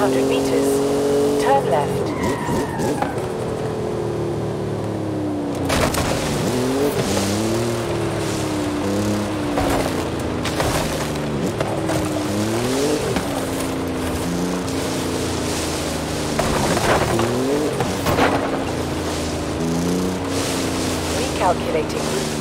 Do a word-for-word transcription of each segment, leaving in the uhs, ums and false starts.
hundred meters, turn left. Recalculating route.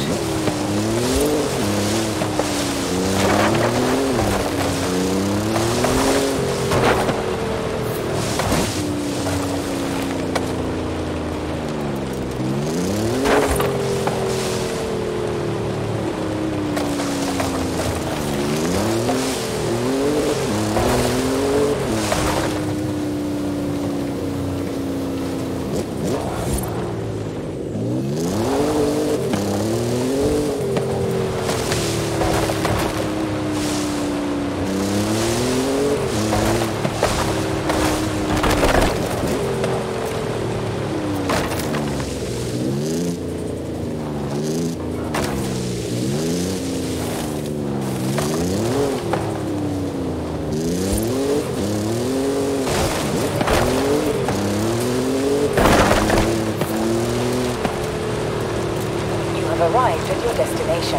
Arrived at your destination.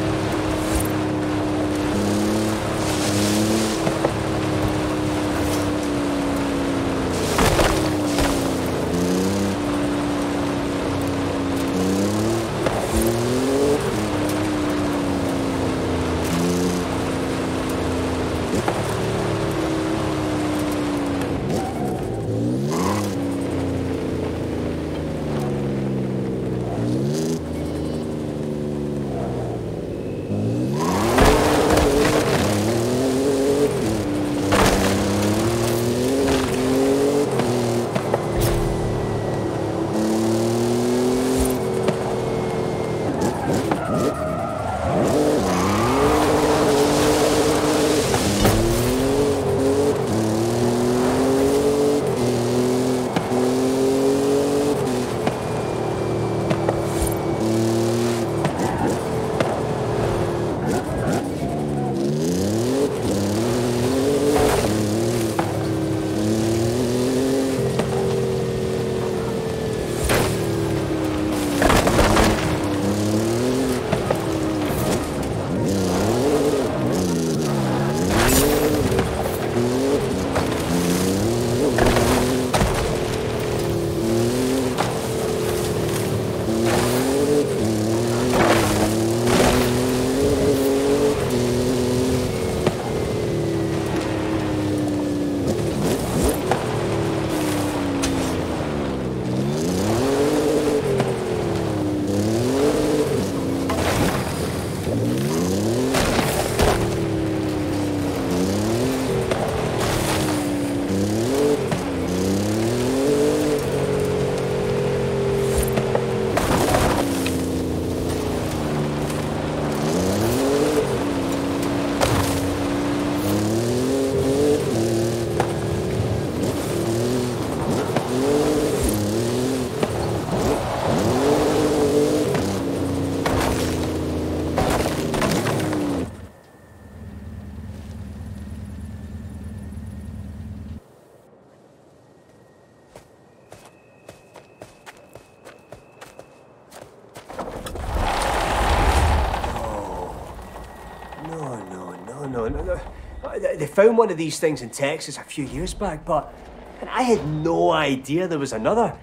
no, no, no. They found one of these things in Texas a few years back, but and I had no idea there was another.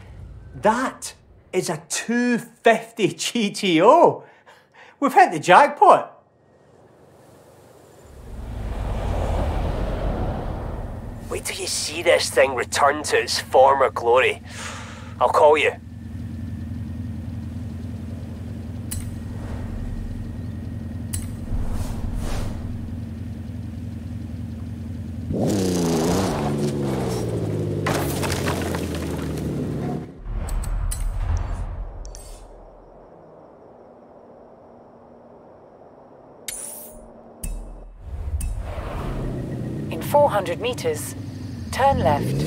That is a two fifty G T O. We've hit the jackpot. Wait till you see this thing return to its former glory. I'll call you. In four hundred meters, turn left.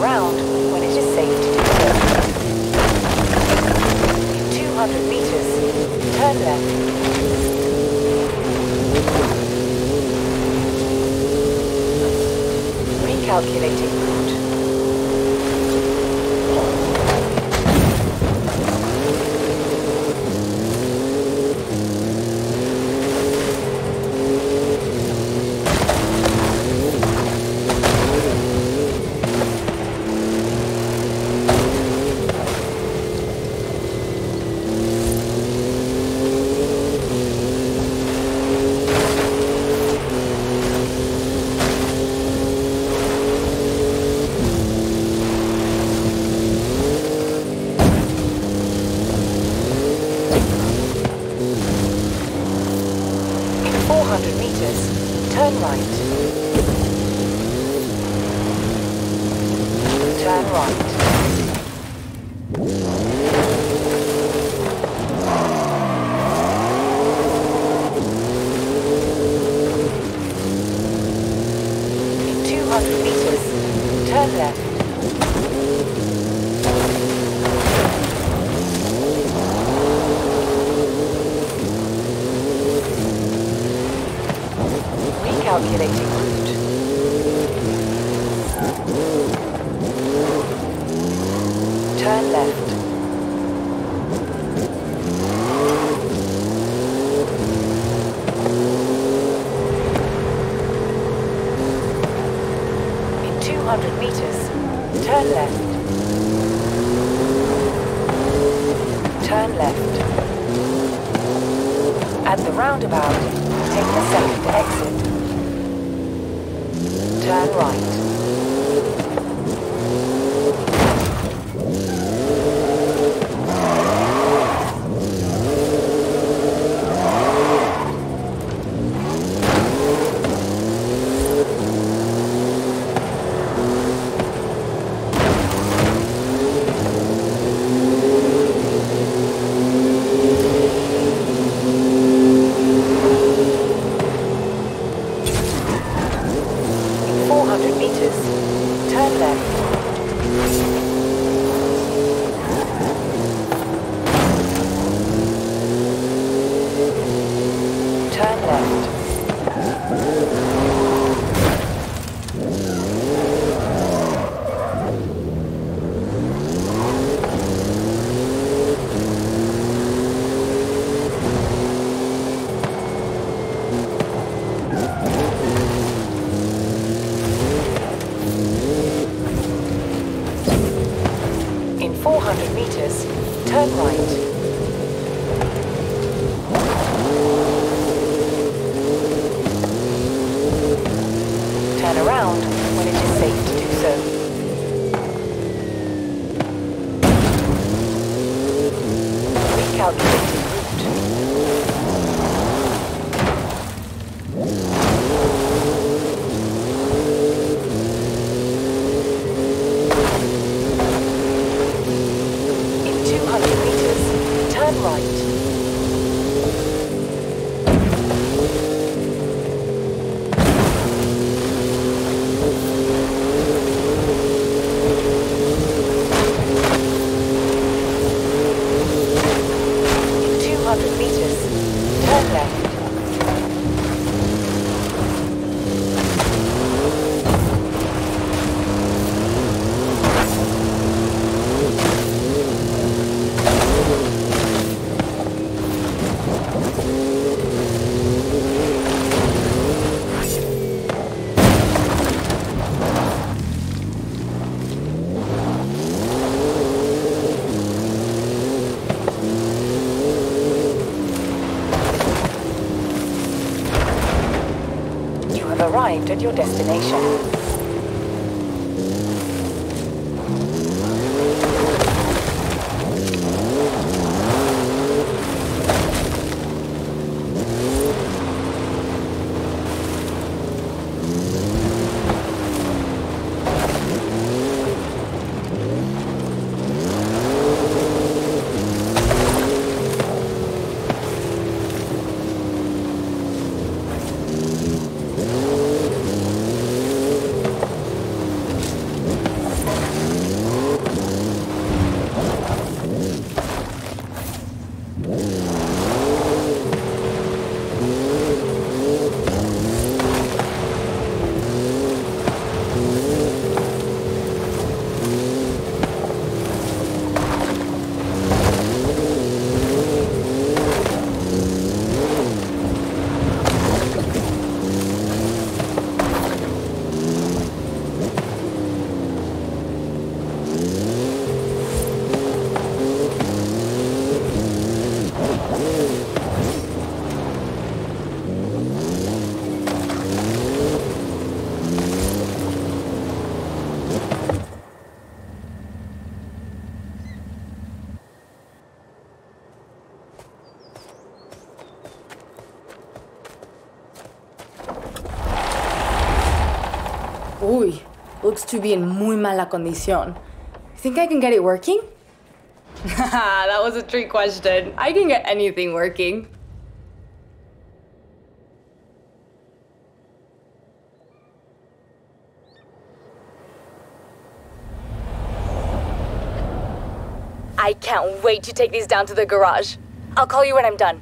around when it is safe to do so. In two hundred meters, turn left. Recalculating route. four hundred meters, turn right. Turn right. In two hundred meters, turn left. Recalculating route. Turn left. In two hundred meters, turn left. Turn left. At the roundabout, take the second exit. Turn right. four hundred meters, turn left. Turn left. four hundred meters, turn right. Turn around when it is safe to do so. Recalculating route. two hundred meters, turn right. two hundred meters, turn left. Arrived at your destination. looks to be in muy mala condición. Think I can get it working? That was a trick question. I can get anything working. I can't wait to take these down to the garage. I'll call you when I'm done.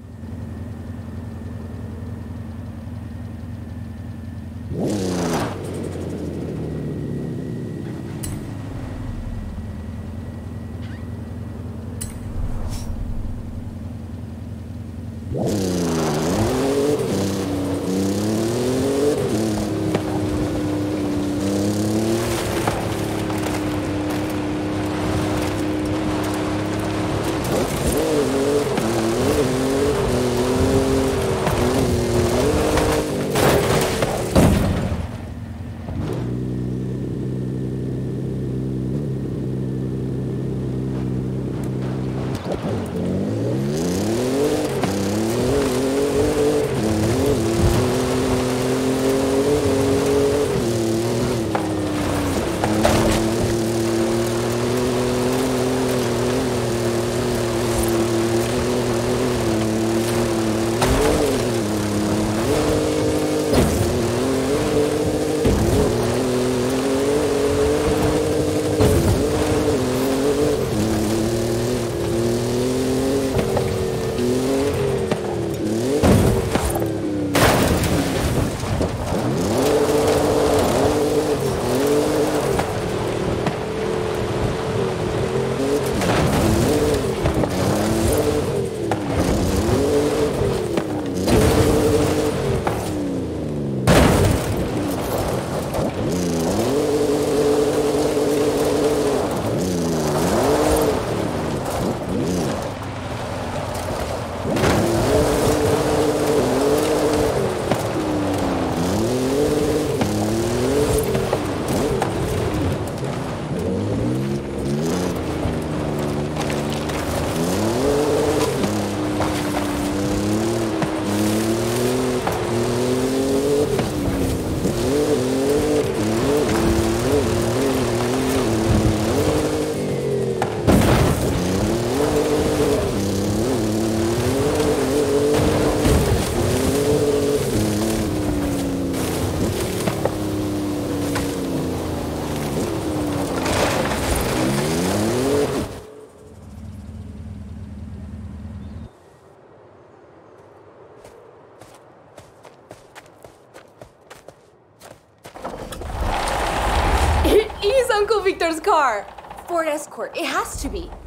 Uncle Victor's car. Ford Escort. It has to be.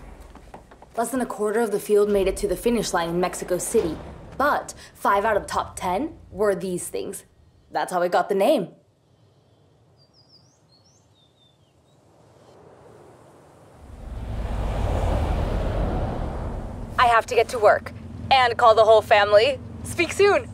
Less than a quarter of the field made it to the finish line in Mexico City. But five out of the top ten were these things. That's how it got the name. I have to get to work and call the whole family. Speak soon.